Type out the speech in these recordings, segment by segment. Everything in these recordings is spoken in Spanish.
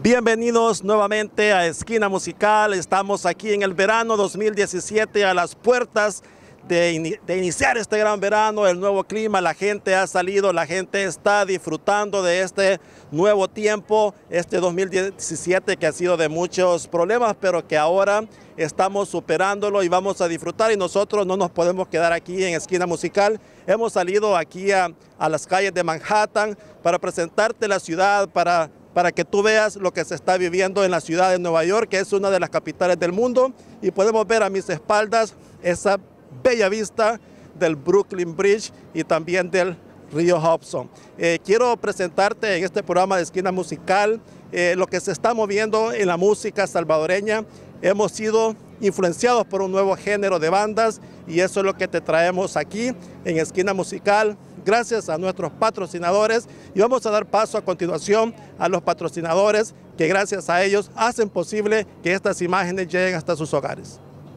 Bienvenidos nuevamente a Esquina Musical. Estamos aquí en el verano 2017 a las puertas de iniciar este gran verano, el nuevo clima. La gente ha salido, la gente está disfrutando de este nuevo tiempo, este 2017 que ha sido de muchos problemas, pero que ahora estamos superándolo y vamos a disfrutar, y nosotros no nos podemos quedar aquí en Esquina Musical. Hemos salido aquí a las calles de Manhattan para presentarte la ciudad, para que tú veas lo que se está viviendo en la ciudad de Nueva York, que es una de las capitales del mundo, y podemos ver a mis espaldas esa bella vista del Brooklyn Bridge y también del río Hudson. Quiero presentarte en este programa de Esquina Musical lo que se está moviendo en la música salvadoreña. Hemos sido influenciados por un nuevo género de bandas y eso es lo que te traemos aquí en Esquina Musical, gracias a nuestros patrocinadores, y vamos a dar paso a continuación a los patrocinadores que gracias a ellos hacen posible que estas imágenes lleguen hasta sus hogares.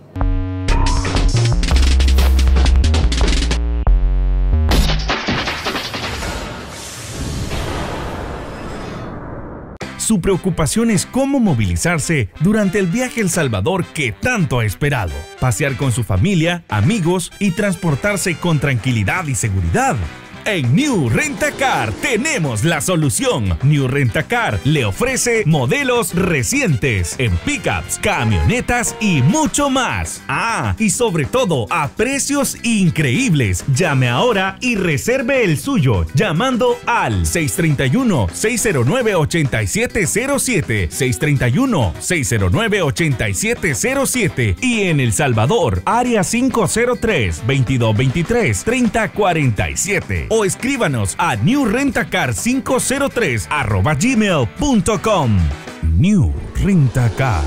Su preocupación es cómo movilizarse durante el viaje a El Salvador que tanto ha esperado. Pasear con su familia, amigos y transportarse con tranquilidad y seguridad. En New Rent-A-Car tenemos la solución. New Rent-A-Car le ofrece modelos recientes en pickups, camionetas y mucho más. Y sobre todo a precios increíbles. Llame ahora y reserve el suyo llamando al 631-609-8707, 631-609-8707 y en El Salvador, área 503-2223-3047. O escríbanos a newrentacar503@gmail.com. New Rent-A-Car.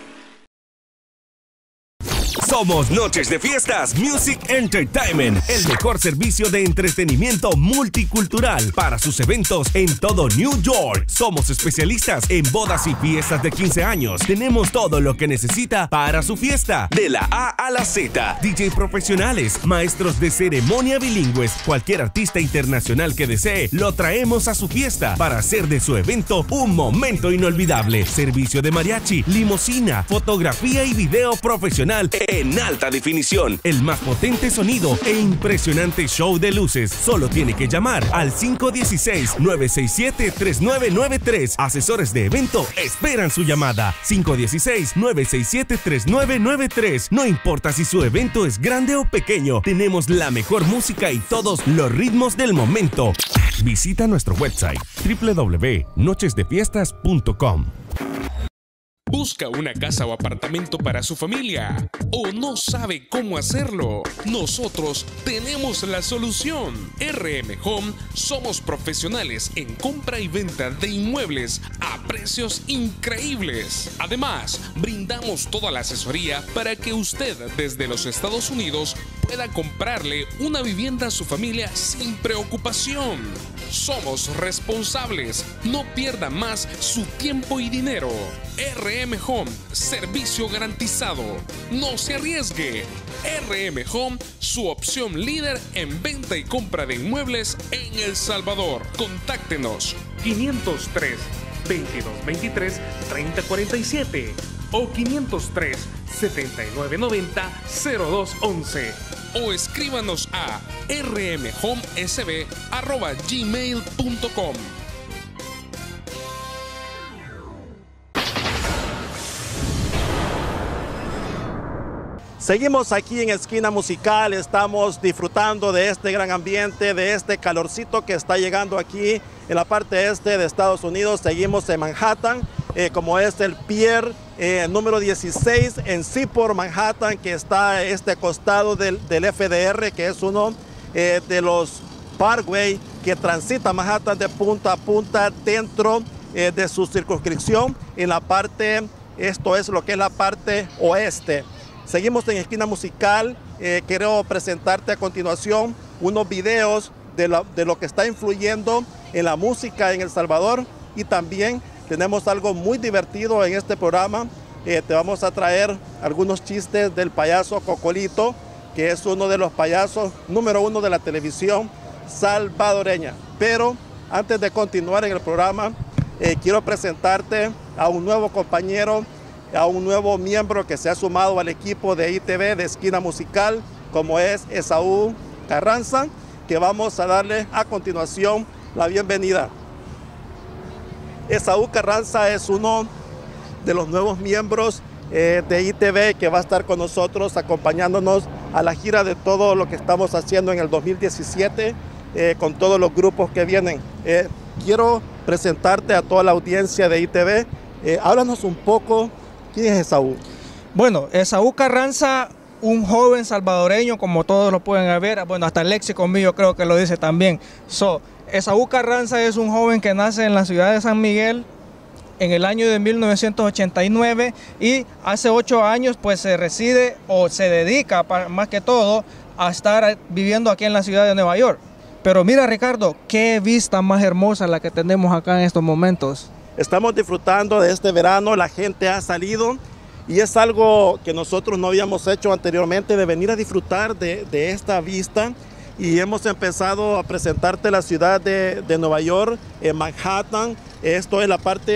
Somos Noches de Fiestas Music Entertainment, el mejor servicio de entretenimiento multicultural para sus eventos en todo New York. Somos especialistas en bodas y fiestas de 15 años. Tenemos todo lo que necesita para su fiesta, de la A a la Z. DJ profesionales, maestros de ceremonia bilingües, cualquier artista internacional que desee, lo traemos a su fiesta para hacer de su evento un momento inolvidable. Servicio de mariachi, limusina, fotografía y video profesional en alta definición, el más potente sonido e impresionante show de luces. Solo tiene que llamar al 516-967-3993. Asesores de evento esperan su llamada. 516-967-3993. No importa si su evento es grande o pequeño, tenemos la mejor música y todos los ritmos del momento. Visita nuestro website www.nochesdefiestas.com. ¿Busca una casa o apartamento para su familia? ¿O no sabe cómo hacerlo? Nosotros tenemos la solución. RM Home somos profesionales en compra y venta de inmuebles a precios increíbles. Además, brindamos toda la asesoría para que usted desde los Estados Unidos pueda comprarle una vivienda a su familia sin preocupación. Somos responsables. No pierda más su tiempo y dinero. RM Home, servicio garantizado. No se arriesgue. RM Home, su opción líder en venta y compra de inmuebles en El Salvador. Contáctenos 503-2223-3047 o 503-7990-0211. O escríbanos a rmhomesb@gmail.com. Seguimos aquí en Esquina Musical, estamos disfrutando de este gran ambiente, de este calorcito que está llegando aquí en la parte este de Estados Unidos. Seguimos en Manhattan, como es el Pier número 16 en Seaport, Manhattan, que está a este costado del FDR, que es uno de los parkway que transita Manhattan de punta a punta dentro de su circunscripción en la parte, esto es lo que es la parte oeste. Seguimos en Esquina Musical. Quiero presentarte a continuación unos videos de lo que está influyendo en la música en El Salvador, y también tenemos algo muy divertido en este programa. Te vamos a traer algunos chistes del payaso Cocolito, que es uno de los payasos número uno de la televisión salvadoreña. Pero antes de continuar en el programa, quiero presentarte a un nuevo compañero, a un nuevo miembro que se ha sumado al equipo de ITV de Esquina Musical, como es Esaú Carranza, que vamos a darle a continuación la bienvenida. Esaú Carranza es uno de los nuevos miembros de ITV que va a estar con nosotros acompañándonos a la gira de todo lo que estamos haciendo en el 2017 con todos los grupos que vienen. Quiero presentarte a toda la audiencia de ITV. Háblanos un poco, ¿quién es Esaú? Bueno, Esaú Carranza, un joven salvadoreño, como todos lo pueden ver, bueno, hasta el léxico mío creo que lo dice también. Esaú Carranza es un joven que nace en la ciudad de San Miguel en el año de 1989 y hace 8 años pues se reside o se dedica más que todo a estar viviendo aquí en la ciudad de Nueva York. Pero mira, Ricardo, qué vista más hermosa la que tenemos acá en estos momentos. Estamos disfrutando de este verano, la gente ha salido y es algo que nosotros no habíamos hecho anteriormente, de venir a disfrutar de esta vista. Y hemos empezado a presentarte la ciudad de Nueva York, en Manhattan. Esto es la parte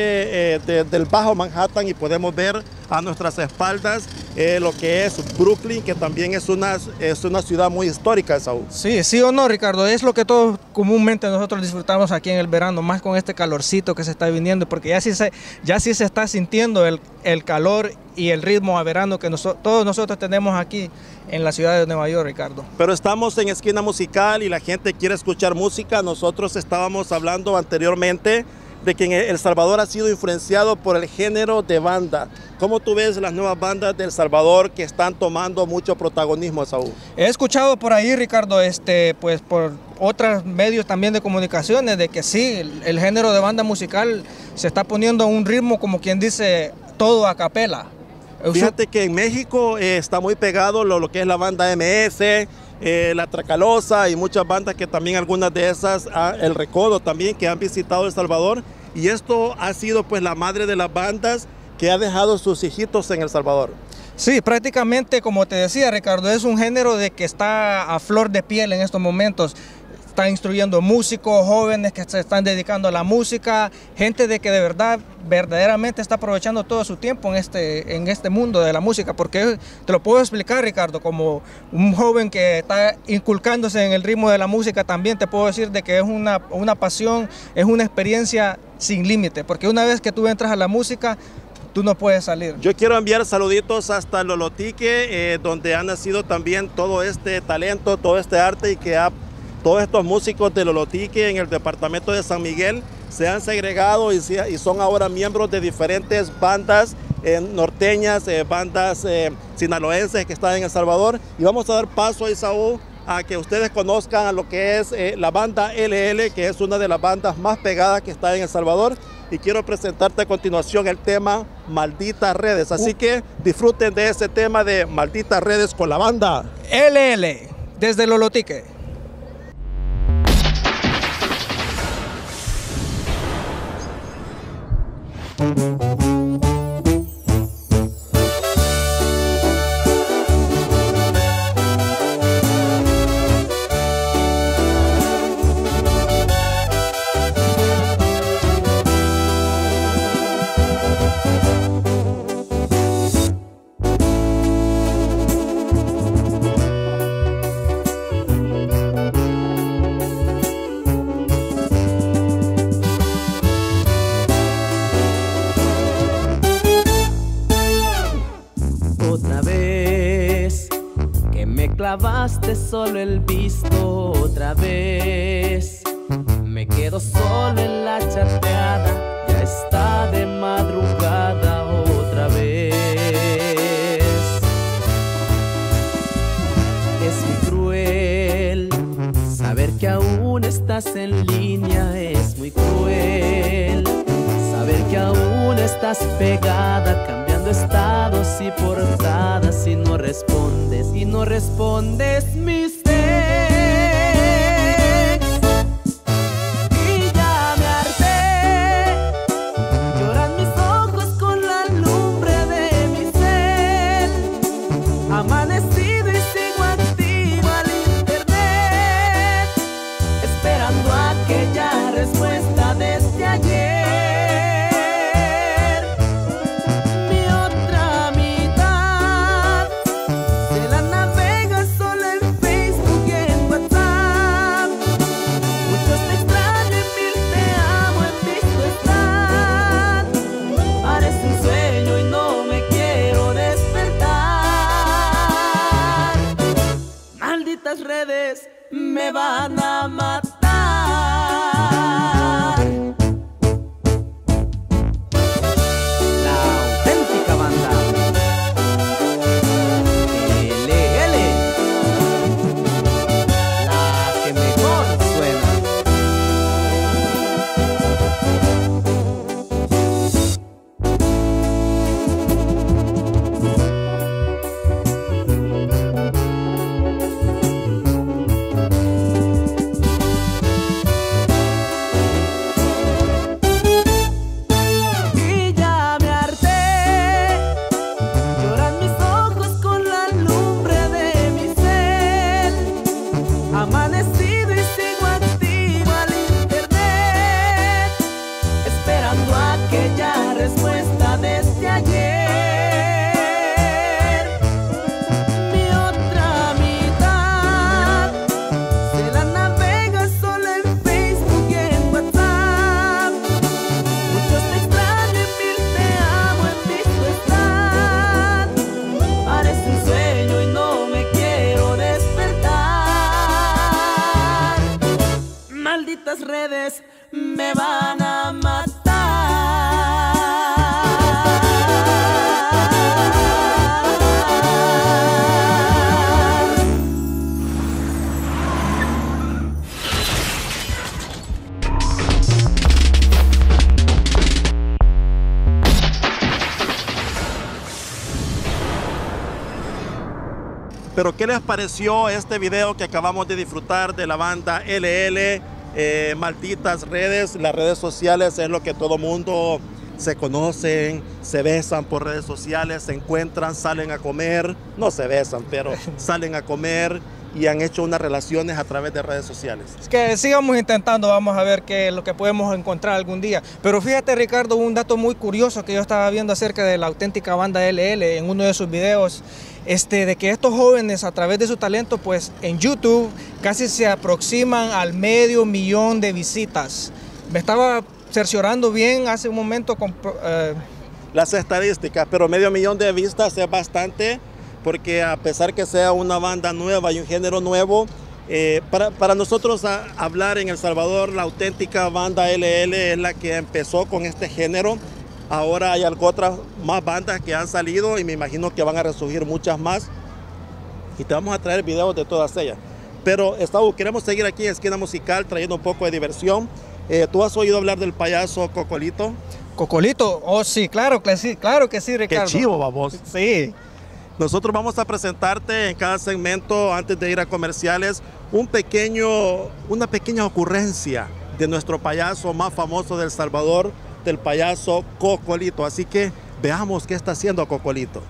del Bajo Manhattan y podemos ver a nuestras espaldas lo que es Brooklyn, que también es una ciudad muy histórica, Saúl. Sí, sí o no, Ricardo, es lo que todos comúnmente nosotros disfrutamos aquí en el verano, más con este calorcito que se está viniendo, porque ya sí se está sintiendo el calor y el ritmo a verano que todos nosotros tenemos aquí en la ciudad de Nueva York, Ricardo. Pero estamos en Esquina Musical y la gente quiere escuchar música. Nosotros estábamos hablando anteriormente de que El Salvador ha sido influenciado por el género de banda. ¿Cómo tú ves las nuevas bandas de El Salvador que están tomando mucho protagonismo, Saúl? He escuchado por ahí, Ricardo, pues por otros medios también de comunicaciones, de que sí, el género de banda musical se está poniendo a un ritmo, como quien dice, todo a capela. Fíjate que en México está muy pegado lo que es la banda MS, la Tracalosa y muchas bandas que también algunas de esas, El Recodo también, que han visitado El Salvador. Y esto ha sido pues la madre de las bandas que ha dejado sus hijitos en El Salvador. Sí, prácticamente como te decía, Ricardo, es un género de que está a flor de piel en estos momentos. Están instruyendo músicos, jóvenes que se están dedicando a la música, gente de que de verdad, verdaderamente está aprovechando todo su tiempo en este mundo de la música, porque te lo puedo explicar, Ricardo, como un joven que está inculcándose en el ritmo de la música, también te puedo decir de que es una pasión, es una experiencia sin límite, porque una vez que tú entras a la música, tú no puedes salir. Yo quiero enviar saluditos hasta Lolotique, donde ha nacido también todo este talento, todo este arte y que todos estos músicos de Lolotique en el departamento de San Miguel se han segregado y son ahora miembros de diferentes bandas norteñas, bandas sinaloenses que están en El Salvador. Y vamos a dar paso, Esaú, a que ustedes conozcan a lo que es la banda LL, que es una de las bandas más pegadas que está en El Salvador. Y quiero presentarte a continuación el tema Malditas Redes. Así que disfruten de ese tema de Malditas Redes con la banda LL, desde Lolotique. Clavaste solo el visto otra vez. Me quedo solo en la chateada. Ya está de madrugada otra vez. Es muy cruel saber que aún estás en línea. Es muy cruel saber que aún estás pegada, cambiando estados y portadas y no respondes mis ex. Y ya me harté, lloran mis ojos con la lumbre de mi ser. Amanecido y sigo activo al internet, esperando aquella respuesta desde ayer. Malditas redes me van a matar. La auténtica banda LL, la que mejor suena. Amanecido y sigo activo al internet, esperando aquella respuesta desde ayer. Mi otra mitad se la navega solo en Facebook y en WhatsApp. Muchos te extrañan, mil te amo, en visto están. Parece un sueño y no me quiero despertar. Malditas redes me van a matar. Pero ¿qué les pareció este video que acabamos de disfrutar de la banda LL? Malditas redes, las redes sociales es lo que todo mundo se conocen, se besan por redes sociales, se encuentran, salen a comer, no se besan, pero salen a comer y han hecho unas relaciones a través de redes sociales. Es que sigamos intentando, vamos a ver qué es lo que podemos encontrar algún día. Pero fíjate, Ricardo, un dato muy curioso que yo estaba viendo acerca de la auténtica banda LL en uno de sus videos, de que estos jóvenes a través de su talento, pues en YouTube casi se aproximan al 500,000 de visitas. Me estaba cerciorando bien hace un momento con las estadísticas, pero 500,000 de vistas es bastante, porque a pesar que sea una banda nueva y un género nuevo, para nosotros hablar en El Salvador, la auténtica banda LL es la que empezó con este género. Ahora hay otras más bandas que han salido y me imagino que van a resurgir muchas más. Y te vamos a traer videos de todas ellas. Pero, Esaú, queremos seguir aquí en Esquina Musical trayendo un poco de diversión. ¿Tú has oído hablar del payaso Cocolito? ¿Cocolito? Oh, sí, claro que sí, Ricardo. Qué chivo, babos. Sí. Nosotros vamos a presentarte en cada segmento, antes de ir a comerciales, una pequeña ocurrencia de nuestro payaso más famoso de El Salvador, del payaso Cocolito. Así que veamos qué está haciendo Cocolito.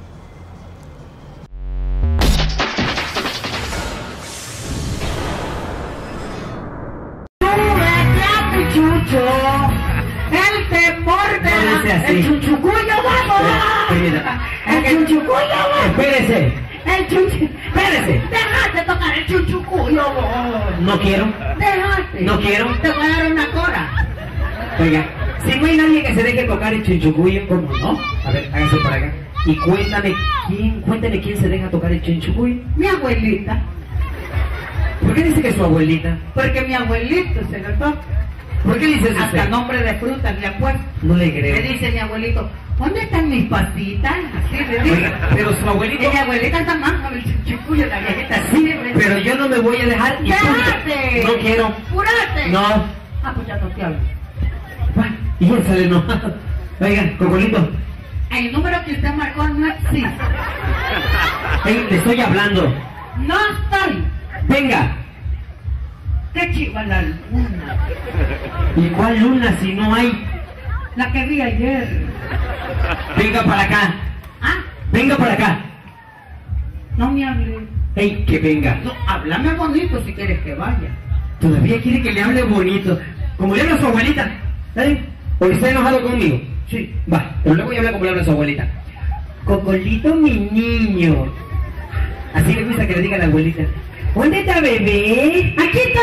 El temor de el chuchucuyo, vamos. El chuchucuyo, vamos. Espérese. Espérese. Déjate tocar el chuchucuyo, vos. No quiero. Déjate. No quiero. Te voy a dar una cora. Oiga, si no hay nadie que se deje tocar el chuchucuyo, ¿cómo no? A ver, hágase para acá. Y cuéntame quién se deja tocar el chuchucuyo. Mi abuelita. ¿Por qué dice que es su abuelita? Porque mi abuelito se lo toca. ¿Por qué dice eso? Hasta nombre de frutas le han puesto. No le creo. Le dice mi abuelito, ¿dónde están mis pasitas? Así le dice. Oiga, pero su abuelito... Y mi abuelita está más con el chuchucuyo, la viejita así. Pero yo no me voy a dejar... y ¡Déjate! No quiero. ¡Púrate! No. Ah, pues ya no te hablo. Y él sale enojado. Oiga, Cocolito. El número que usted marcó no existe. Le estoy hablando. No estoy. Venga. ¡Qué chiva la luna! ¿Y cuál luna si no hay? La que vi ayer. Venga para acá. ¿Ah? Venga para acá. No me hable. Ey, que venga. No, háblame bonito si quieres que vaya. Todavía quiere que le hable bonito. Como le habla a su abuelita. ¿Sabe? ¿O está enojado conmigo? Sí. Va, pero luego ya habla como le habla a su abuelita. Cocolito, mi niño. Así le gusta que le diga a la abuelita. ¿Dónde está bebé? ¡Aquí está!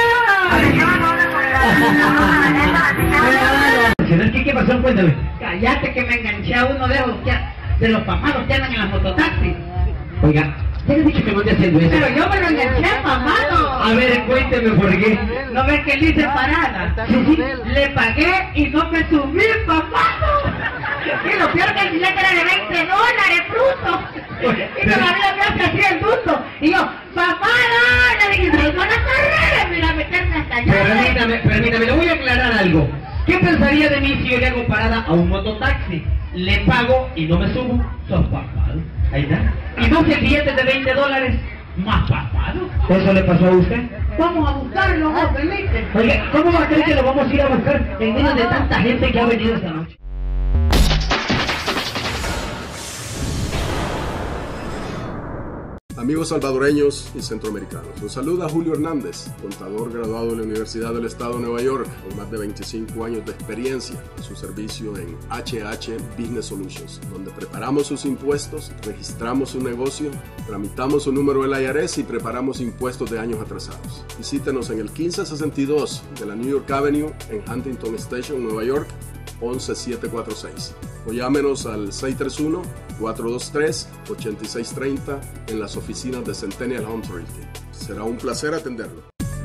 ¿Qué pasó? Cuéntame. Cállate que me enganché a uno de los pamados que andan en la mototaxi. Oiga, ya le he dicho que no esté haciendo eso. Pero yo me lo enganché, mamá. Cuénteme por qué. ¿No ves que dice parada? Le pagué y no me subí, papá. Y lo peor que el billete era de $20, bruto. Y todavía me hace así el bruto. Y yo, papá, no, le dije, no van a correr, mira, meterme hasta allá. Permítame, le voy a aclarar algo. ¿Qué pensaría de mí si yo le hago parada a un mototaxi? Le pago y no me subo. Sos papado. Ahí está. Y 12 billetes de $20. Más papado. ¿Eso le pasó a usted? Vamos a buscarlo, ¿no? Permite. Oye, ¿cómo va a creer que lo vamos a ir a buscar en medio de tanta gente que ha venido esta noche? Amigos salvadoreños y centroamericanos, los saluda Julio Hernández, contador graduado de la Universidad del Estado de Nueva York, con más de 25 años de experiencia en su servicio en HH Business Solutions, donde preparamos sus impuestos, registramos su negocio, tramitamos su número del IRS y preparamos impuestos de años atrasados. Visítenos en el 1562 de la New York Avenue en Huntington Station, Nueva York, 11746, o llámenos al 631-423-8630 en las oficinas de Centennial Home Realty. Será un placer atenderlo.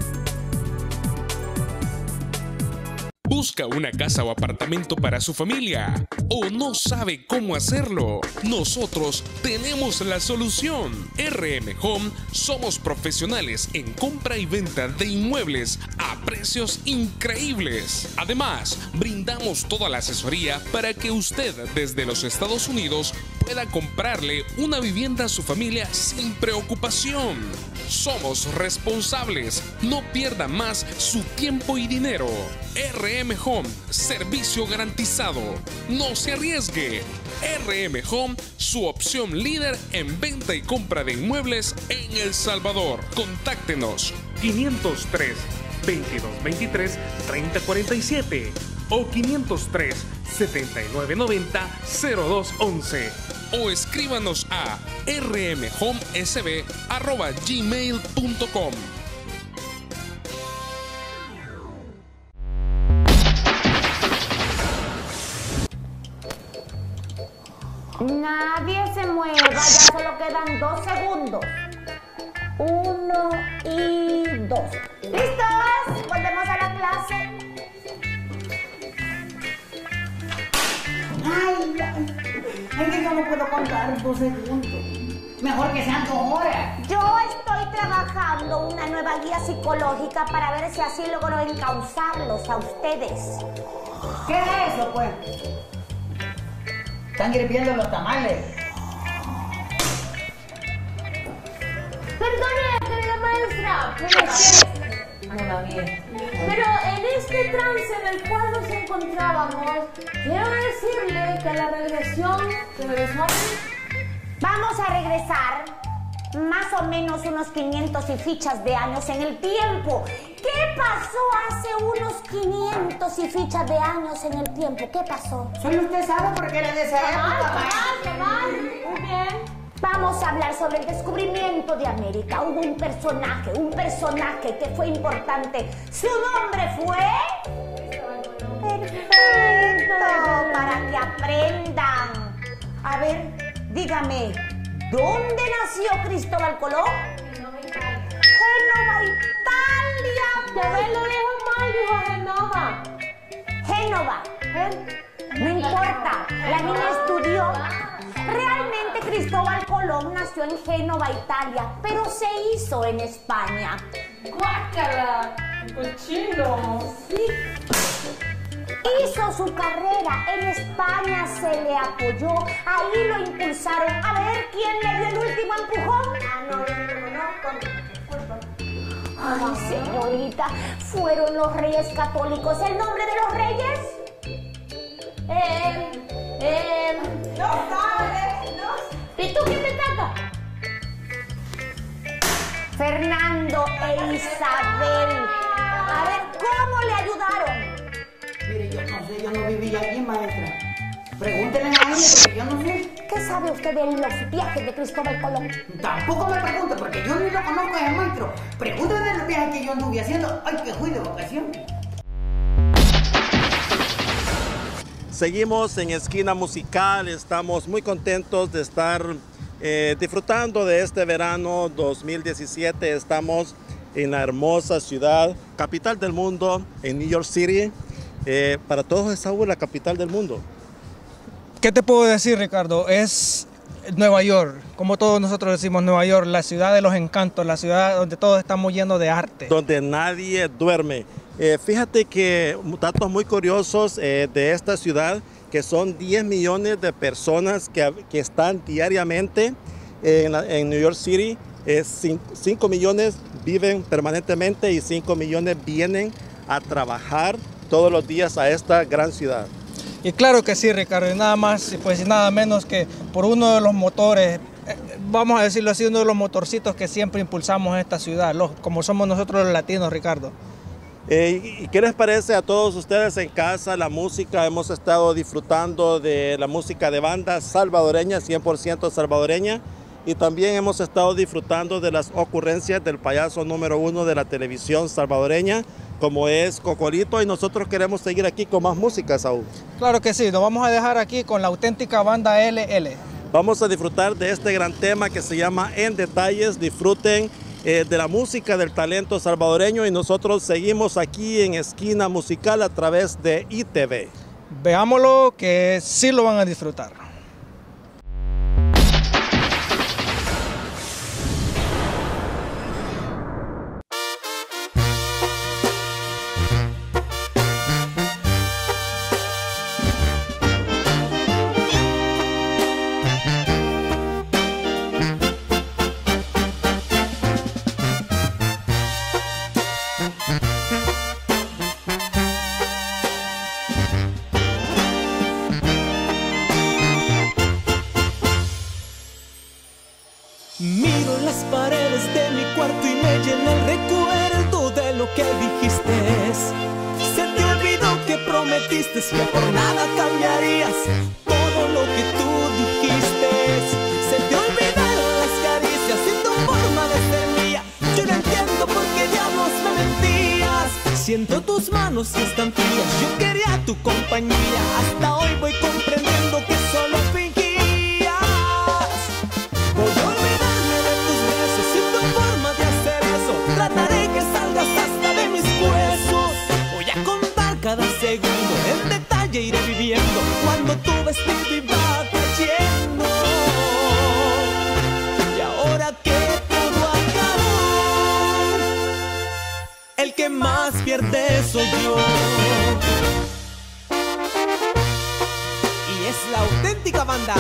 ¿Busca una casa o apartamento para su familia? ¿O no sabe cómo hacerlo? Nosotros tenemos la solución. RM Home somos profesionales en compra y venta de inmuebles a precios increíbles. Además, brindamos toda la asesoría para que usted desde los Estados Unidos pueda comprarle una vivienda a su familia sin preocupación. Somos responsables. No pierda más su tiempo y dinero. RM Home, servicio garantizado. No se arriesgue. RM Home, su opción líder en venta y compra de inmuebles en El Salvador. Contáctenos 503 2223 3047 o 503 7990 0211 o escríbanos a rmhomesb@gmail.com. Nadie se mueva, ya solo quedan 2 segundos. 1 y 2. ¿Listos? Volvemos a la clase. Ay, que yo no puedo contar 2 segundos. Mejor que sean 2 horas. Yo estoy trabajando una nueva guía psicológica para ver si así logro encauzarlos a ustedes. ¿Qué es eso, pues? Están hirviendo los tamales. Perdone, querida maestra, pero en este trance en el cual nos encontrábamos, quiero decirle que la regresión que regresó. Vamos a regresar más o menos unos 500 y fichas de años en el tiempo. ¿Qué pasó hace unos 500 y fichas de años en el tiempo? ¿Qué pasó? Solo usted sabe por qué era de esa época. Muy bien. Vamos a hablar sobre el descubrimiento de América. Hubo un personaje que fue importante. Su nombre fue... Perfecto, para que aprendan. A ver, dígame, ¿dónde nació Cristóbal Colón? Génova, Italia. Ya ves, lo dijo mal, dijo Génova. No importa, la niña estudió. Realmente Cristóbal Colón nació en Génova, Italia, pero se hizo en España. ¡Guácala! ¡Cochino! Sí. Hizo su carrera en España, se le apoyó, ahí lo impulsaron. A ver, ¿quién le dio el último empujón? Ay, señorita, fueron los Reyes Católicos. ¿El nombre de los reyes? No sabes, no. ¿Y tú quién te toca? Fernando e Isabel. A ver, ¿cómo le ayudaron? Mire, yo no sé, yo no vivía aquí, maestra. Pregúntenle a ella, porque yo no sé. ¿Qué sabe usted de los viajes de Cristóbal Colón? Tampoco me pregunte, porque yo ni lo conozco, ese maestro. Pregúnteme de los viajes que yo anduve haciendo. Ay, que fui de vacaciones. Seguimos en Esquina Musical, estamos muy contentos de estar disfrutando de este verano 2017. Estamos en la hermosa ciudad, capital del mundo, en New York City. Para todos es Saúl la capital del mundo. ¿Qué te puedo decir, Ricardo? Es Nueva York, como todos nosotros decimos Nueva York, la ciudad de los encantos, la ciudad donde todos estamos llenos de arte. Donde nadie duerme. Fíjate que datos muy curiosos de esta ciudad, que son 10 millones de personas que están diariamente en New York City. 5 millones viven permanentemente y 5 millones vienen a trabajar todos los días a esta gran ciudad. Y claro que sí, Ricardo, y nada más, pues y nada menos que por uno de los motores, vamos a decirlo así, uno de los motorcitos que siempre impulsamos en esta ciudad, como somos nosotros los latinos, Ricardo. ¿Y qué les parece a todos ustedes en casa la música? Hemos estado disfrutando de la música de banda salvadoreña, 100% salvadoreña, y también hemos estado disfrutando de las ocurrencias del payaso número 1 de la televisión salvadoreña, como es Cocolito, y nosotros queremos seguir aquí con más música, Saúl. Claro que sí, nos vamos a dejar aquí con la auténtica banda LL. Vamos a disfrutar de este gran tema que se llama En Detalles. Disfruten de la música, del talento salvadoreño, y nosotros seguimos aquí en Esquina Musical a través de ITV. Veámoslo, que sí lo van a disfrutar. Miro las paredes de mi cuarto y me llena el recuerdo de lo que dijiste. Se te olvidó que prometiste que por nada cambiarías todo lo que tú dijiste. Se te olvidaron las caricias y tu forma de ser mía. Yo no entiendo por qué diablos me mentías. Siento tus manos que están frías, yo quería tu compañía. Hasta hoy voy comprendiendo que solo fingías. Voy a olvidarme de tus besos y tu forma de hacer eso. Trataré que salgas hasta de mis huesos. Voy a contar cada segundo, en detalle iré viviendo cuando tu vestido iba cayendo. Y ahora que todo acabó, el que más pierde soy yo. Y es la auténtica banda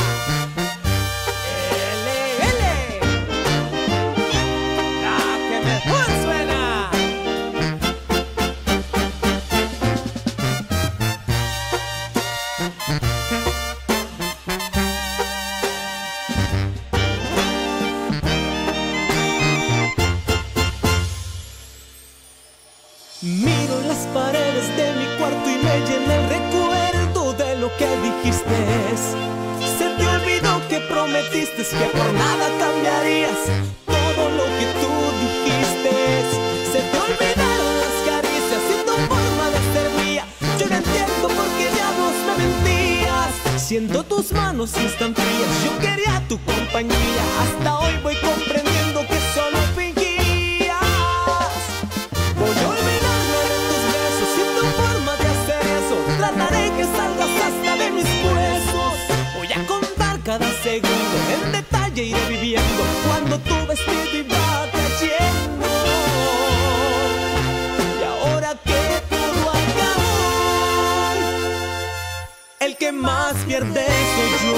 Miro las paredes de mi cuarto y me llena el recuerdo de lo que dijiste. Se te olvidó que prometiste que por nada cambiarías todo lo que tú dijiste. Se te olvidaron las caricias y tu forma de ser mía. Yo no entiendo por qué diablos me mentías. Siento tus manos que están frías, yo quería tu compañía. Hasta hoy voy comprendiendo que solo fingías. Voy a olvidarme de tus besos y tu forma de hacer eso. Trataré que salgas hasta de mis huesos. Voy a contar cada segundo, en detalle iré viviendo cuando tu vestido iba cayendo. Y ahora que todo acabó, el que más pierde soy yo.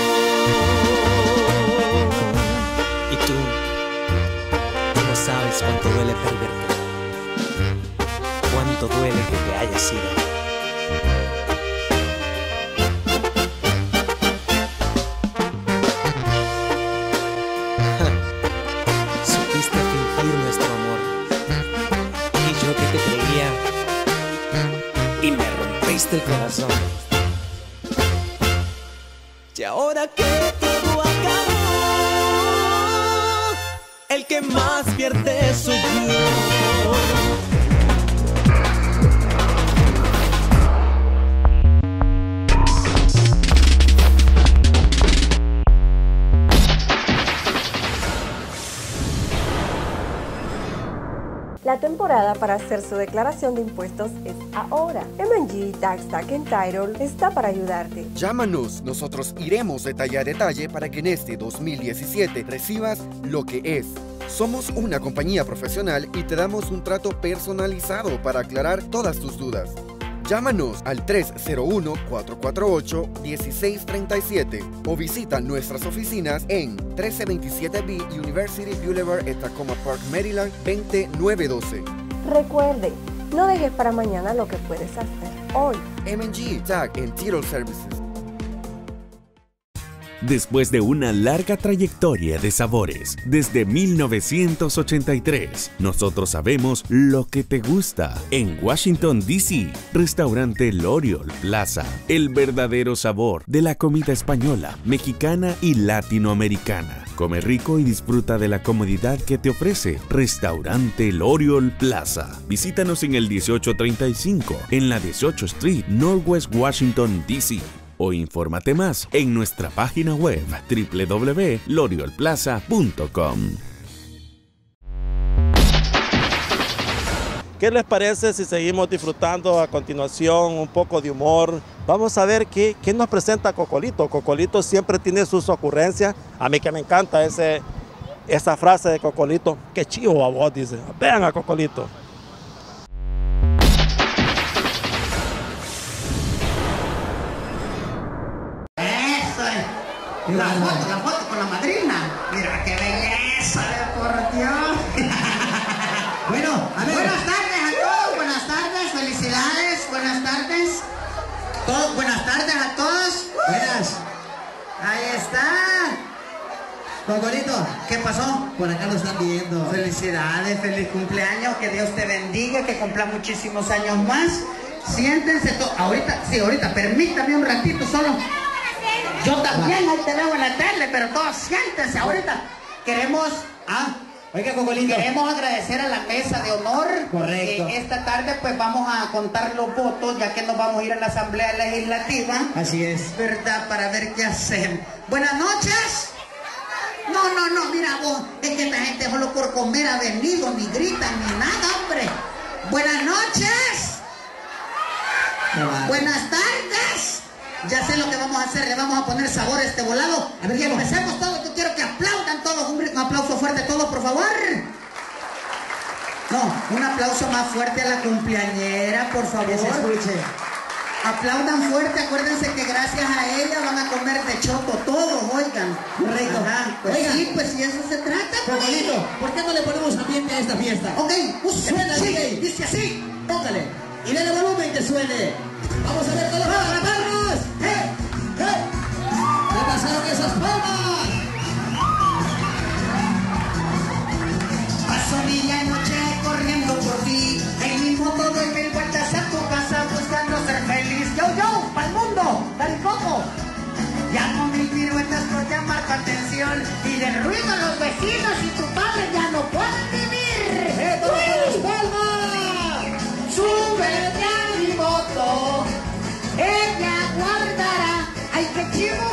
Y tú no sabes cuánto duele perderte, cuánto duele que te hayas ido. Supiste fingir nuestro amor, y yo que te creía, y me rompiste el corazón. Y ahora que todo acabó, el que más pierde soy yo. La temporada para hacer su declaración de impuestos es ahora. M&G Tax Tag and Title está para ayudarte. Llámanos, nosotros iremos detalle a detalle para que en este 2017 recibas lo que es. Somos una compañía profesional y te damos un trato personalizado para aclarar todas tus dudas. Llámanos al 301-448-1637 o visita nuestras oficinas en 1327B University Boulevard, Tacoma Park, Maryland 20912. Recuerde, no dejes para mañana lo que puedes hacer hoy. M&G Tag and Title Services. Después de una larga trayectoria de sabores, desde 1983, nosotros sabemos lo que te gusta. En Washington, D.C., restaurante L'Oriole Plaza, el verdadero sabor de la comida española, mexicana y latinoamericana. Come rico y disfruta de la comodidad que te ofrece Restaurante L'Oriole Plaza. Visítanos en el 1835, en la 18th Street, Northwest Washington, D.C., o infórmate más en nuestra página web www.lorioleplaza.com. ¿Qué les parece si seguimos disfrutando a continuación un poco de humor? Vamos a ver qué nos presenta Cocolito. Cocolito siempre tiene sus ocurrencias. A mí que me encanta esa frase de Cocolito. Qué chivo a vos, dice. Vean a Cocolito. La foto con la madrina. Mira qué belleza, por Dios. Bueno, a ver. Buenas tardes a todos, buenas tardes, felicidades, buenas tardes. Buenas tardes a todos. Buenas. Ahí está. Cocolito, ¿qué pasó? Por acá lo están viendo. Felicidades, feliz cumpleaños, que Dios te bendiga, que cumpla muchísimos años más. Siéntense ahorita, permítame un ratito solo. Yo también, ahí te veo en la tele, pero todos siéntense ahorita. Oiga, Cocolito, queremos agradecer a la mesa de honor. Correcto. Esta tarde pues vamos a contar los votos, ya que nos vamos a ir a la Asamblea Legislativa. Así es. ¿Verdad? Para ver qué hacemos. Buenas noches. No, mira vos, es que esta gente solo por comer ha venido, ni gritan, ni nada, hombre. Buenas noches. Buenas tardes. Ya sé lo que vamos a hacer, le vamos a poner sabor a este volado. A ver, y empecemos todos, yo quiero que aplaudan todos, un aplauso fuerte todos, por favor. No, un aplauso más fuerte a la cumpleañera, por favor. Que se escuche. Aplaudan fuerte, acuérdense que gracias a ella van a comer de choco todos, oigan. Correcto. Pues oigan, sí, pues si eso se trata, Cocolito, ¿por qué no le ponemos ambiente a esta fiesta? Ok, suena el DJ, dice así. Póngale, y dale volumen que suene. Vamos a ver todos los palmas. ¿Qué pasaron esas palmas? Paso día y noche corriendo por ti. En mi moto doy mil vueltas a tu casa buscando ser feliz. Yo, pa'l mundo, dale coco. Ya con mil piruetas por llamar tu atención. Y de ruido los vecinos y tu padre ya no pueden vivir. ¡Todas las palmas! ¡Súbete a mi moto! Ella guardará, ay que chivo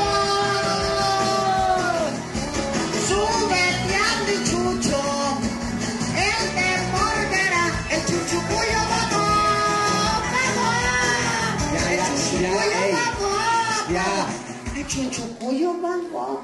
varón. Súbete a mi chucho, él te morderá, el chuchucuyo varón. El chuchucuyo varón.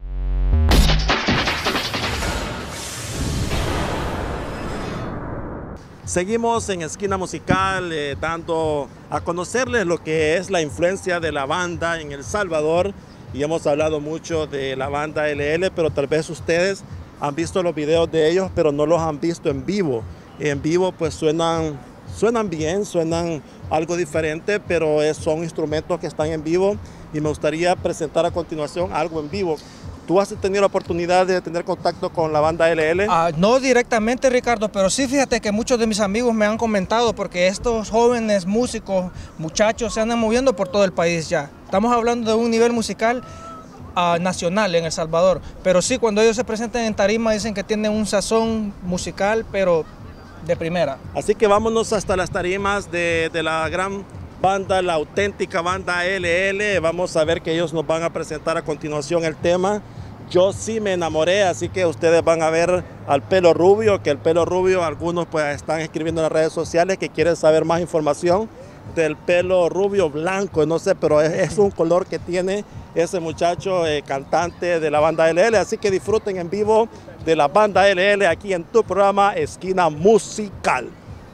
Seguimos en Esquina Musical dando a conocerles lo que es la influencia de la banda en El Salvador, y hemos hablado mucho de la banda LL, pero tal vez ustedes han visto los videos de ellos, pero no los han visto en vivo. En vivo pues suenan bien, suenan algo diferente, pero son instrumentos que están en vivo, y me gustaría presentar a continuación algo en vivo. ¿Tú has tenido la oportunidad de tener contacto con la banda LL? No directamente, Ricardo, pero sí fíjate que muchos de mis amigos me han comentado, porque estos jóvenes músicos, muchachos, se andan moviendo por todo el país ya. Estamos hablando de un nivel musical nacional en El Salvador, pero sí, cuando ellos se presentan en tarima dicen que tienen un sazón musical, pero de primera. Así que vámonos hasta las tarimas de la gran banda, la auténtica banda LL. Vamos a ver que ellos nos van a presentar a continuación el tema Yo sí me enamoré, así que ustedes van a ver al Pelo Rubio, que el Pelo Rubio, algunos pues están escribiendo en las redes sociales que quieren saber más información del pelo rubio blanco, no sé, pero es un color que tiene ese muchacho cantante de la banda LL, así que disfruten en vivo de la banda LL aquí en tu programa Esquina Musical.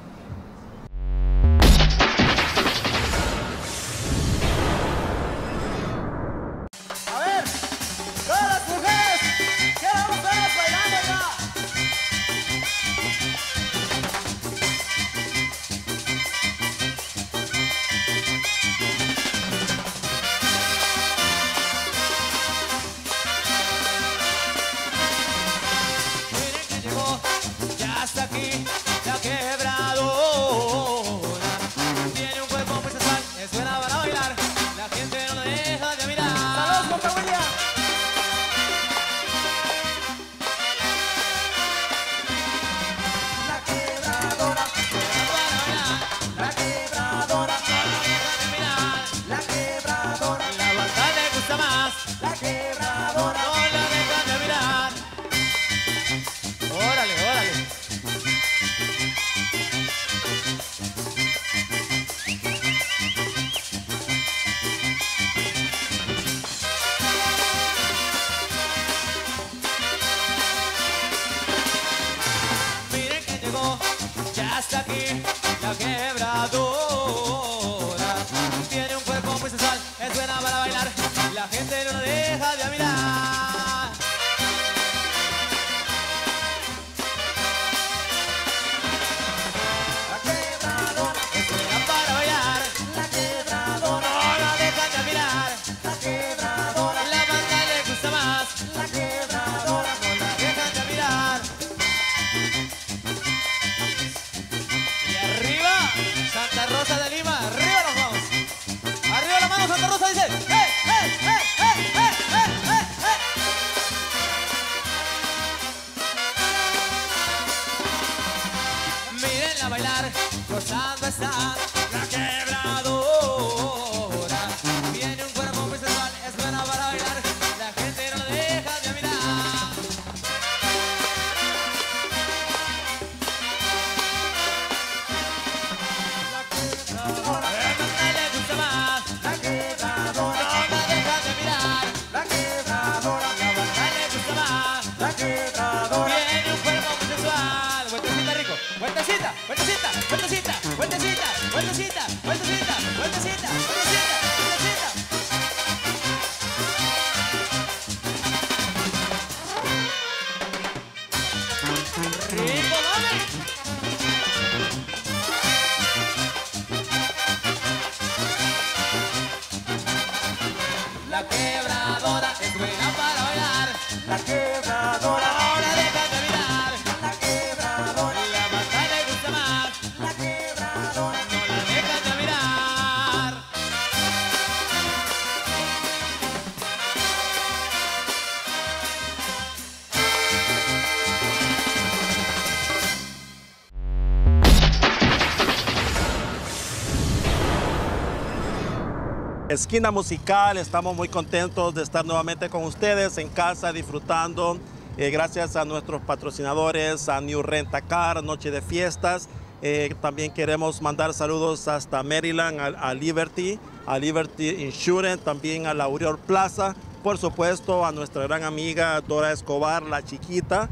Esquina Musical, estamos muy contentos de estar nuevamente con ustedes en casa disfrutando, gracias a nuestros patrocinadores, a New Rent-A-Car, Noche de Fiestas. También queremos mandar saludos hasta Maryland, a Liberty Insurance, también a la Aurora Plaza, por supuesto a nuestra gran amiga Dora Escobar, la chiquita,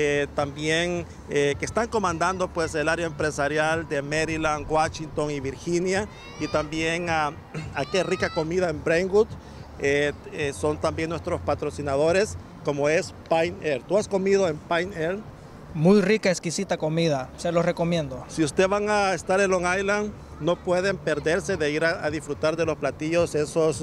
también que están comandando pues el área empresarial de Maryland, Washington y Virginia, y también a Qué Rica Comida en Brentwood, son también nuestros patrocinadores, como es Pine Air. ¿Tú has comido en Pine Air? Muy rica, exquisita comida, se los recomiendo. Si ustedes van a estar en Long Island, no pueden perderse de ir a disfrutar de los platillos,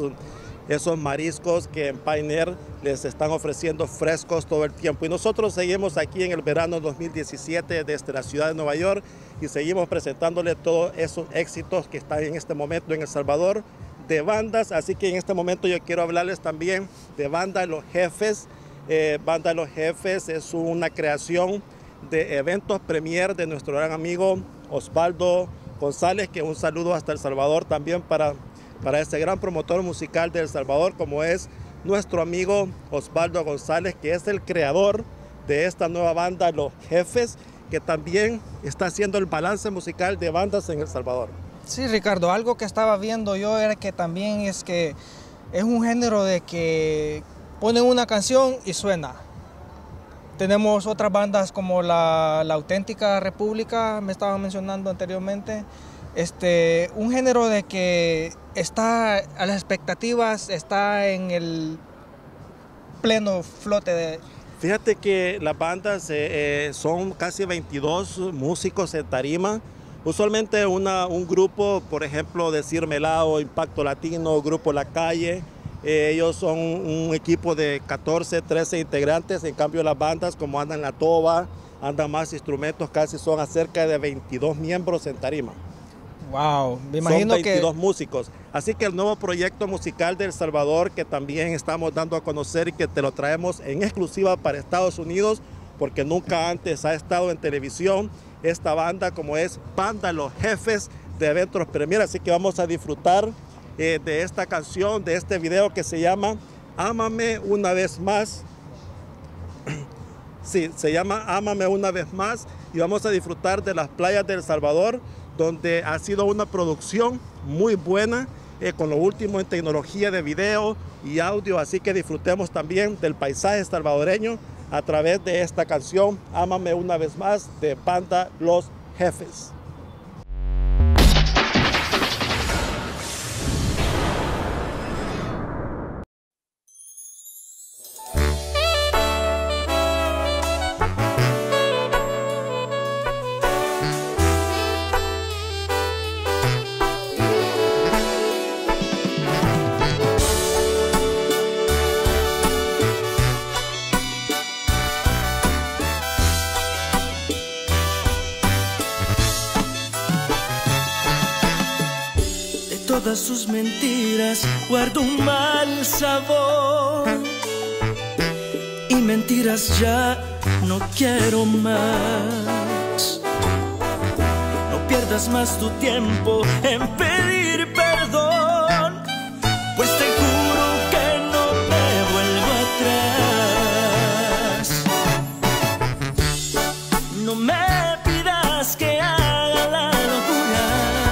esos mariscos que en Pine Air les están ofreciendo frescos todo el tiempo. Y nosotros seguimos aquí en el verano 2017 desde la ciudad de Nueva York y seguimos presentándole todos esos éxitos que están en este momento en El Salvador de bandas. Así que en este momento yo quiero hablarles también de Banda Los Jefes. Banda Los Jefes es una creación de eventos premier de nuestro gran amigo Osvaldo González, que un saludo hasta El Salvador también para este gran promotor musical de El Salvador, como es nuestro amigo Osvaldo González, que es el creador de esta nueva banda, Los Jefes, que también está haciendo el balance musical de bandas en El Salvador. Sí, Ricardo, algo que estaba viendo yo era que también es un género de que ponen una canción y suena. Tenemos otras bandas como la Auténtica República, me estaban mencionando anteriormente. Un género de que está a las expectativas, está en el pleno flote de... Fíjate que las bandas son casi 22 músicos en tarima. Usualmente un grupo, por ejemplo, de Cirmelao, Impacto Latino, Grupo La Calle, ellos son un equipo de 14, 13 integrantes. En cambio, las bandas como andan La Toba, andan más instrumentos, casi son cerca de 22 miembros en tarima. Wow, me imagino son 22 músicos. Así que el nuevo proyecto musical de El Salvador, que también estamos dando a conocer y que te lo traemos en exclusiva para Estados Unidos, porque nunca antes ha estado en televisión, esta banda como es Banda Los Jefes de Eventos Premier. Así que vamos a disfrutar de esta canción, de este video que se llama Ámame Una Vez Más. Sí, se llama Ámame Una Vez Más, y vamos a disfrutar de las playas de El Salvador, donde ha sido una producción muy buena, con lo último en tecnología de video y audio. Así que disfrutemos también del paisaje salvadoreño a través de esta canción Ámame Una Vez Más de Banda Los Jefes. Todas sus mentiras guardo un mal sabor, y mentiras ya no quiero más. No pierdas más tu tiempo en pedir perdón, pues te juro que no me vuelvo atrás. No me pidas que haga la locura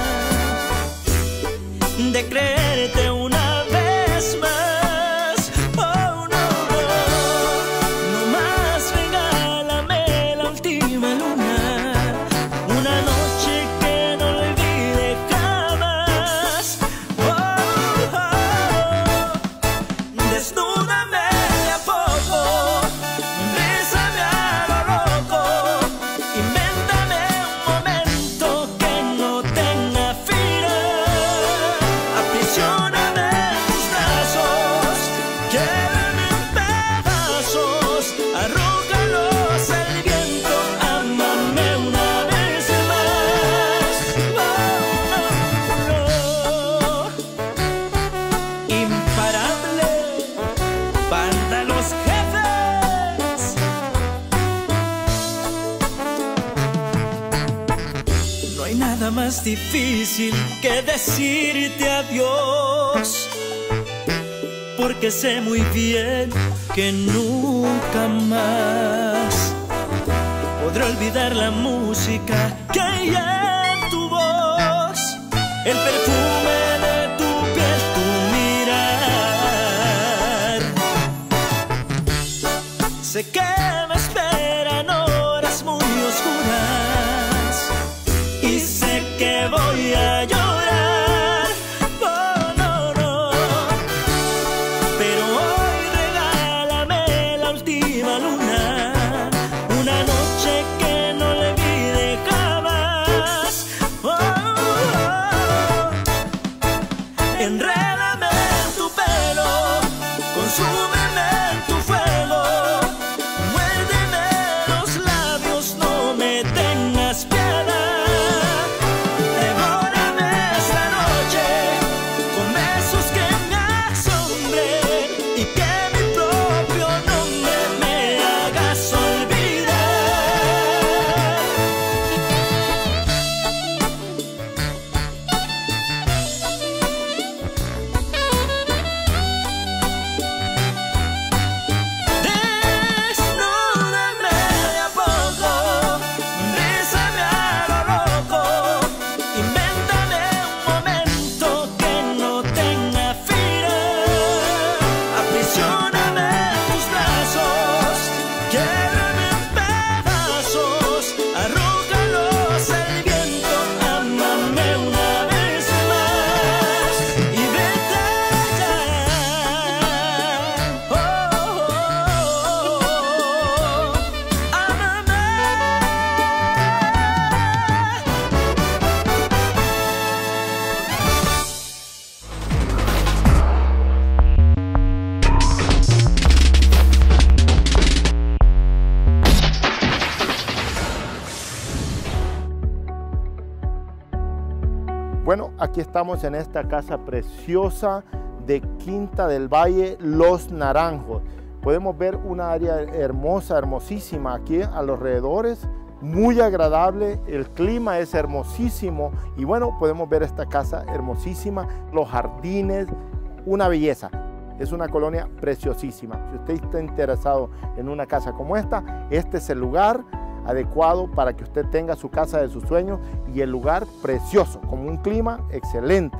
de creerte una vez más. Oh, no, no, no más, regálame la última luna, una noche que no olvide jamás. Oh, oh, desnúdame de a poco, bésame a lo loco, invéntame un momento que no tenga final. Aprisioname en tus brazos, llévame en pedazos, arrójalos al viento, ámame una vez más. Oh, no. Imparable, Banda Los Jefes. No hay nada más difícil que decirte adiós, porque sé muy bien que nunca más podré olvidar la música que hay en tu voz, el perfume de tu piel, tu mirar. Sé que me esperan horas muy oscuras y sé que voy a llorar. Oh, no, no, pero hoy regálame la última luna, una noche que no le olvide jamás. Oh, oh, oh. Enrédame en tu pelo, consúmeme en tu fuego, muérdeme los labios, no me tengas piedad. Devórame Bueno, aquí estamos en esta casa preciosa de Quinta del Valle, Los Naranjos. Podemos ver una área hermosa, hermosísima aquí a los alrededores, muy agradable, el clima es hermosísimo y bueno, podemos ver esta casa hermosísima, los jardines, una belleza. Es una colonia preciosísima. Si usted está interesado en una casa como esta, este es el lugar adecuado para que usted tenga su casa de sus sueños y el lugar precioso, con un clima excelente.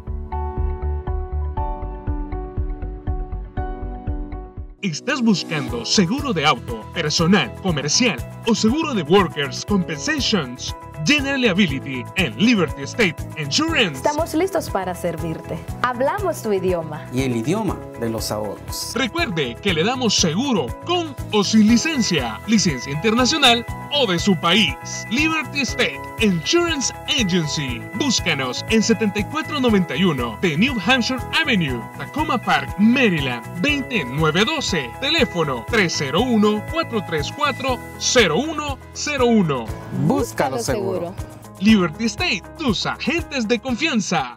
¿Estás buscando seguro de auto, personal, comercial o seguro de Workers' Compensations? General Liability en Liberty State Insurance. Estamos listos para servirte. Hablamos tu idioma. Y el idioma de los ahorros. Recuerde que le damos seguro con o sin licencia, licencia internacional o de su país. Liberty State Insurance Agency. Búscanos en 7491 de New Hampshire Avenue, Tacoma Park, Maryland, 20912. Teléfono 301-434-0101. Búscalo seguro. Liberty State, tus agentes de confianza.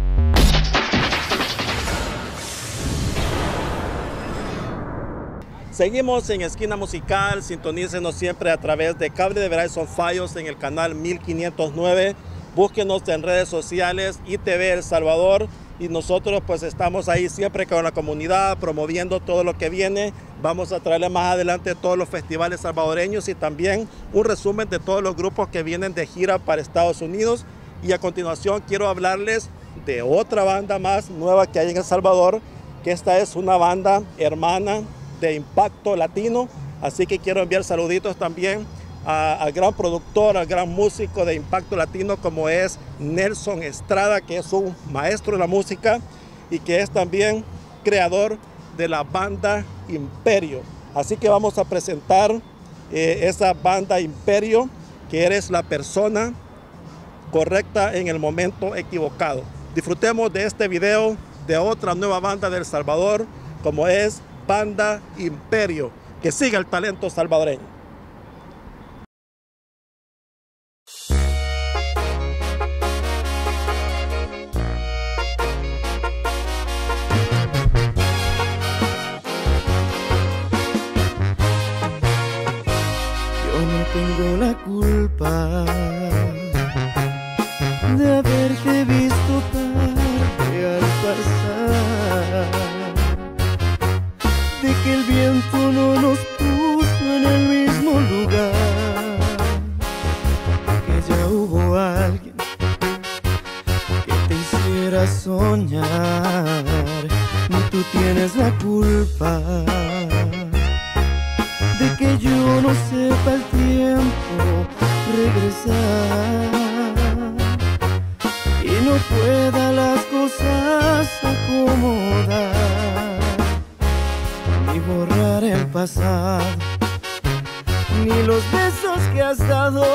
Seguimos en Esquina Musical, sintonícenos siempre a través de cable de Verizon Fios en el canal 1509. Búsquenos en redes sociales, ITV El Salvador, y nosotros pues estamos ahí siempre con la comunidad promoviendo todo lo que viene. Vamos a traerle más adelante todos los festivales salvadoreños y también un resumen de todos los grupos que vienen de gira para Estados Unidos. Y a continuación quiero hablarles de otra banda más nueva que hay en El Salvador, que esta es una banda hermana de Impacto Latino, así que quiero enviar saluditos también al gran productor, al gran músico de Impacto Latino como es Nelson Estrada, que es un maestro de la música y que es también creador de la banda Imperio. Así que vamos a presentar esa banda Imperio, que eres la persona correcta en el momento equivocado. Disfrutemos de este video de otra nueva banda de El Salvador como es Banda Imperio. Que siga el talento salvadoreño. Yo no tengo la culpa de haberte visto tarde al pasar, de que el viento no nos puso en el mismo lugar, que ya hubo alguien que te hiciera soñar, ni tú tienes la culpa de que yo no sepa el tiempo regresar y no pueda las cosas acomodar, ni borrar el pasado, ni los besos que has dado.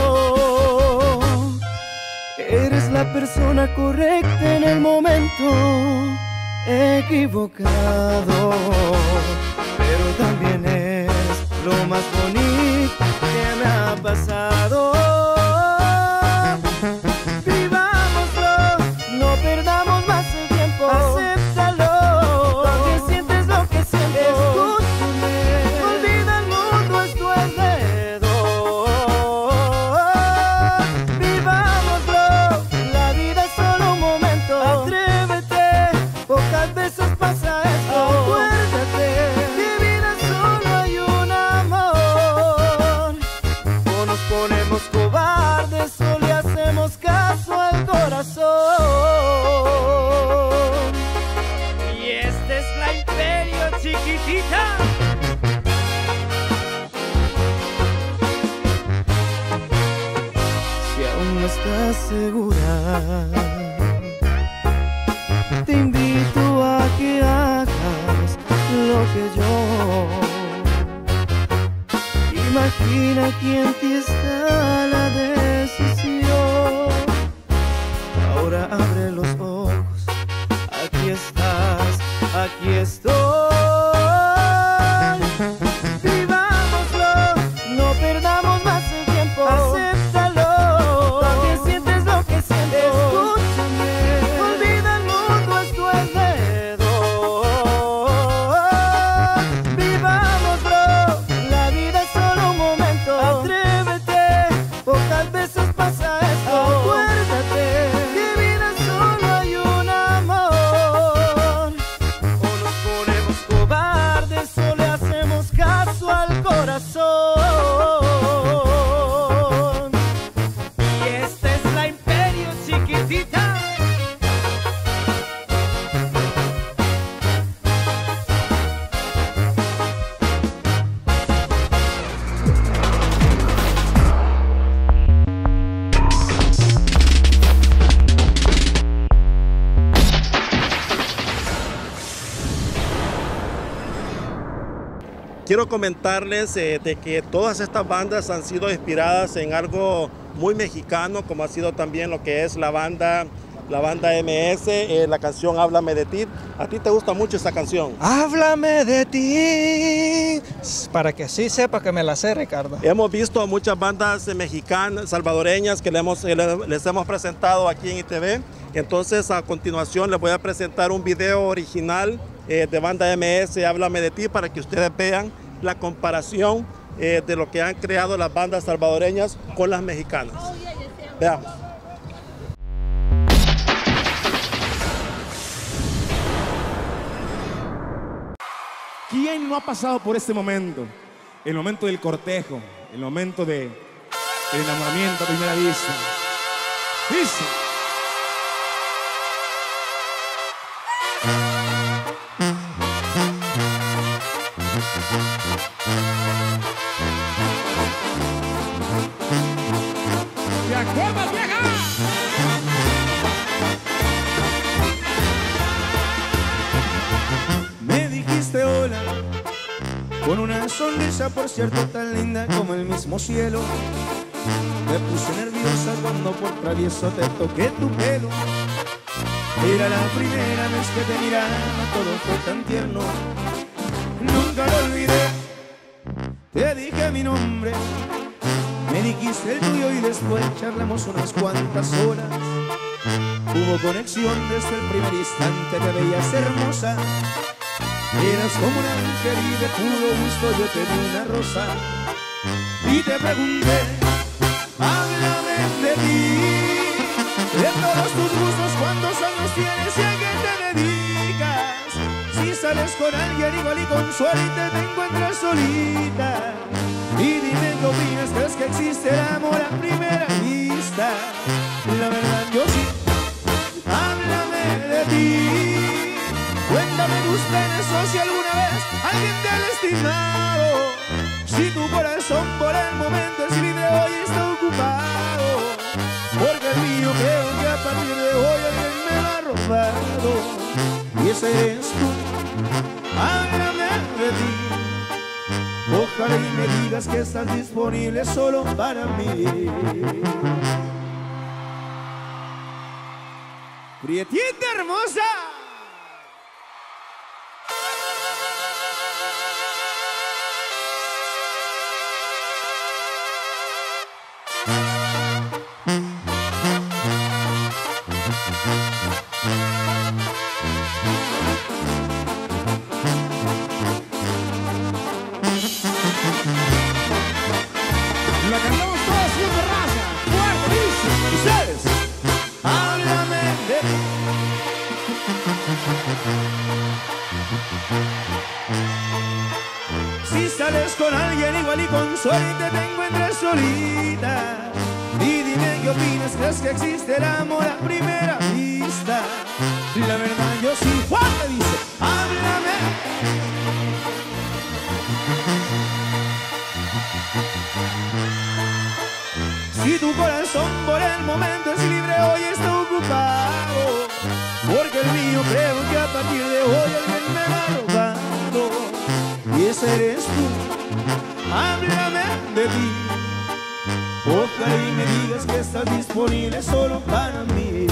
Eres la persona correcta en el momento equivocado, pero también eres lo más bonito que me ha pasado. Vivámoslo, no perdamos más el tiempo. Acéptalo, también sientes lo que siento. Escúchame, olvida el mundo a tu alrededor. Vivámoslo, la vida es solo un momento. Atrévete, pocas veces pasa esto. Acuérdate, de vida solo hay un amor. O nos ponemos cobardes o le hacemos caso al corazón. Y esta es la Imperio, chiquitita. Si aún no estás segura, te invito a que hagas lo que yo. Imagina que en ti está la decisión. Ahora abre los ojos, aquí estás, aquí estoy. Vivámoslo, no perdamos más el tiempo. Acéptalo, también sientes lo que siento. Escucha. quiero comentarles de que todas estas bandas han sido inspiradas en algo muy mexicano, como ha sido también lo que es la banda MS, la canción Háblame de ti. ¿A ti te gusta mucho esta canción? Háblame de ti, para que así sepa que me la sé, Ricardo. Hemos visto a muchas bandas mexicanas, salvadoreñas, que les hemos presentado aquí en ITV. Entonces, a continuación les voy a presentar un video original de banda MS, Háblame de ti, para que ustedes vean la comparación de lo que han creado las bandas salvadoreñas con las mexicanas. Veamos. ¿Quién no ha pasado por este momento? El momento del cortejo, el momento del enamoramiento a primera vista. Dice. ¿Te acuerdas, vieja? Me dijiste hola con una sonrisa, por cierto, tan linda como el mismo cielo. Me puse nerviosa cuando por travieso te toqué tu pelo. Era la primera vez que te miraba, todo fue tan tierno. Nunca lo olvidé, te dije mi nombre, me dijiste el tuyo y después charlamos unas cuantas horas. Hubo conexión desde el primer instante, te veías hermosa. Eras como un ángel y de puro gusto yo te di una rosa. Y te pregunté, háblame de ti, de todos tus gustos, cuántos años tienes y a qué te dedicas. Si sales con alguien igual y con suerte y te encuentras solita. Y dime qué opinas, ¿crees que existe el amor a primera vista? La verdad yo sí, háblame de ti. Cuéntame tus penas o si alguna vez alguien te ha lastimado. Si tu corazón por el momento es libre, hoy está ocupado. Porque el mío creo que a partir de hoy alguien me lo ha robado. Y ese eres tú, háblame de ti. Ojalá y me digas que estás disponible solo para mí. Prietita hermosa. La cantamos todos sin raza, fuerte, dice. Ustedes, háblame de ti. Si sales con alguien igual y con suerte te encuentras solita. Y dime qué opinas, ¿crees que existe el amor a primera vista? La verdad yo sí, fuerte, dice, háblame. Si tu corazón por el momento es libre, hoy está ocupado. Porque el mío creo que a partir de hoy alguien me lo ha robado. Y ese eres tú, háblame de ti. Ojalá y me digas que estás disponible solo para mí.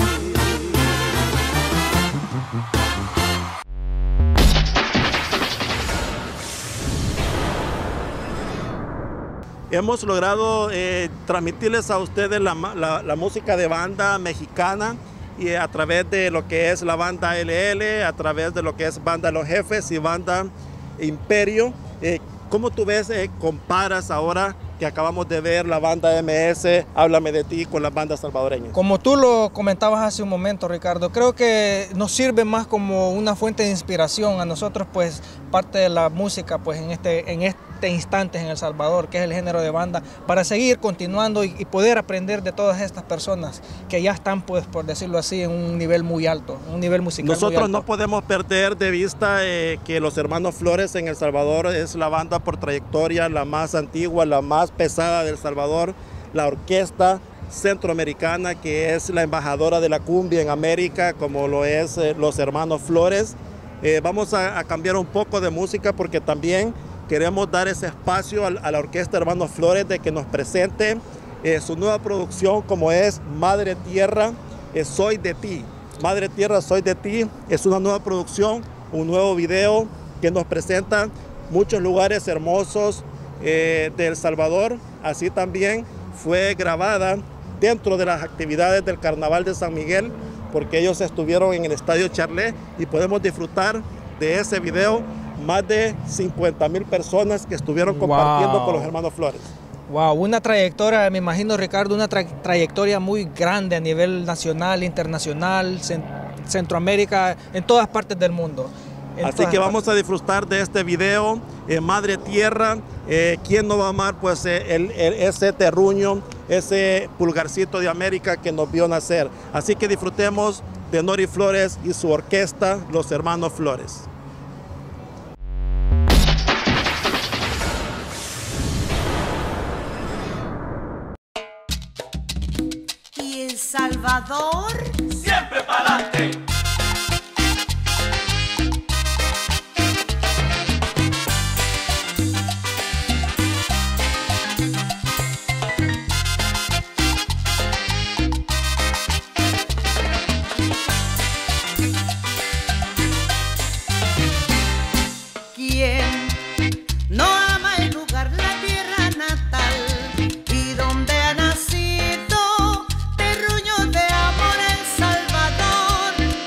Hemos logrado transmitirles a ustedes la música de banda mexicana y a través de lo que es la banda LL, a través de lo que es banda Los Jefes y banda Imperio. ¿Cómo tú ves, comparas ahora que acabamos de ver la banda MS, Háblame de ti, con las bandas salvadoreñas? Como tú lo comentabas hace un momento, Ricardo, creo que nos sirve más como una fuente de inspiración a nosotros, pues parte de la música pues en este instante en El Salvador, que es el género de banda, para seguir continuando y poder aprender de todas estas personas que ya están, pues por decirlo así, en un nivel muy alto, un nivel musical Nosotros muy alto. no podemos perder de vista que los Hermanos Flores en El Salvador es la banda por trayectoria, la más antigua, la más pesada de El Salvador, la orquesta centroamericana que es la embajadora de la cumbia en América, como lo es los Hermanos Flores. Vamos a cambiar un poco de música porque también queremos dar ese espacio a la Orquesta Hermanos Flores de que nos presente su nueva producción, como es Madre Tierra, Soy de Ti. Madre Tierra, Soy de Ti es una nueva producción, un nuevo video que nos presenta muchos lugares hermosos de El Salvador. Así también fue grabada dentro de las actividades del Carnaval de San Miguel, porque ellos estuvieron en el Estadio Charlé y podemos disfrutar de ese video. Más de 50,000 personas que estuvieron compartiendo con los Hermanos Flores. Wow, una trayectoria, me imagino, Ricardo, una trayectoria muy grande a nivel nacional, internacional, Centroamérica, en todas partes del mundo. Así que vamos a disfrutar de este video, Madre Tierra. ¿Quién no va a amar pues ese terruño, ese pulgarcito de América que nos vio nacer? Así que disfrutemos de Nori Flores y su orquesta, los Hermanos Flores. ¿Y El Salvador? Siempre pa'lante. ¿Quién no ama el lugar, la tierra natal y donde ha nacido terruño de amor El Salvador?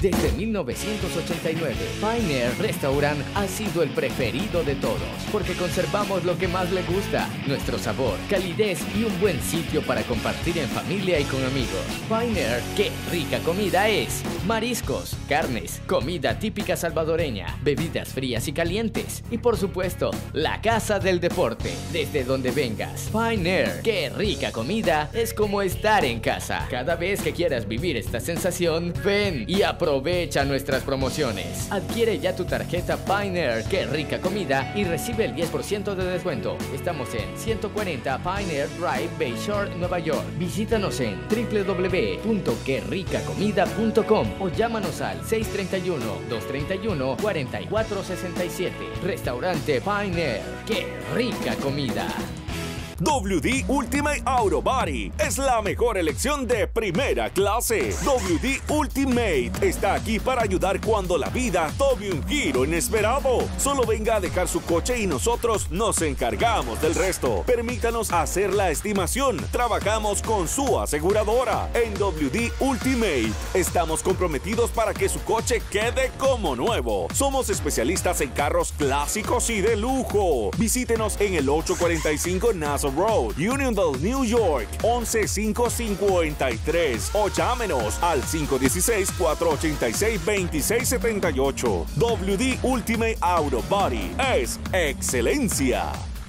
Desde 1989, Pioneer Restaurant ha sido el preferido de todos, porque conservamos lo que más le gusta, nuestro sabor, calidez y un buen sitio para compartir en familia y con amigos. Pioneer, qué rica comida es. Mariscos, carnes, comida típica salvadoreña, bebidas frías y calientes. Y por supuesto, la casa del deporte, desde donde vengas. Pioneer, qué rica comida, es como estar en casa. Cada vez que quieras vivir esta sensación, ven y aprovecha nuestras promociones. Adquiere ya tu tarjeta Pioneer, qué rica comida, y recibe el 10% de descuento. Estamos en 140 Pioneer Drive, Bayshore, Nueva York. Visítanos en www.querricacomida.com o llámanos al 631-231-4467. Restaurante Pioneer, qué rica comida. WD Ultimate Auto Body es la mejor elección de primera clase. WD Ultimate está aquí para ayudar cuando la vida tome un giro inesperado. Solo venga a dejar su coche y nosotros nos encargamos del resto. Permítanos hacer la estimación. Trabajamos con su aseguradora. En WD Ultimate estamos comprometidos para que su coche quede como nuevo. Somos especialistas en carros clásicos y de lujo. Visítenos en el 845 Nassau Road, Unionville, New York, 11553 o llámenos al 516-486-2678. WD Ultimate Auto Body es excelencia.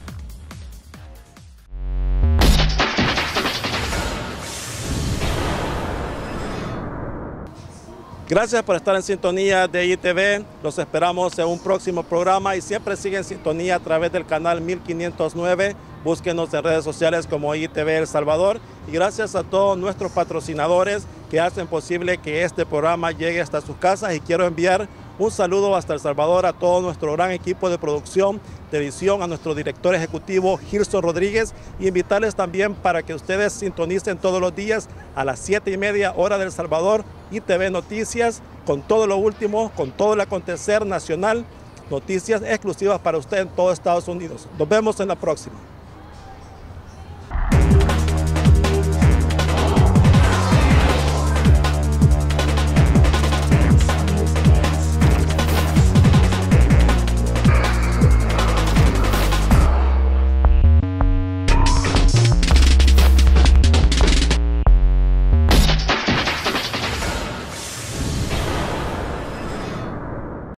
Gracias por estar en sintonía de ITV. Los esperamos en un próximo programa y siempre sigue en sintonía a través del canal 1509. Búsquenos en redes sociales como ITV El Salvador. Y gracias a todos nuestros patrocinadores que hacen posible que este programa llegue hasta sus casas. Y quiero enviar un saludo hasta El Salvador a todo nuestro gran equipo de producción, de edición, a nuestro director ejecutivo Gilson Rodríguez, y invitarles también para que ustedes sintonicen todos los días a las 7:30 hora del Salvador, ITV Noticias, con todo lo último, con todo el acontecer nacional, noticias exclusivas para usted en todo Estados Unidos. Nos vemos en la próxima.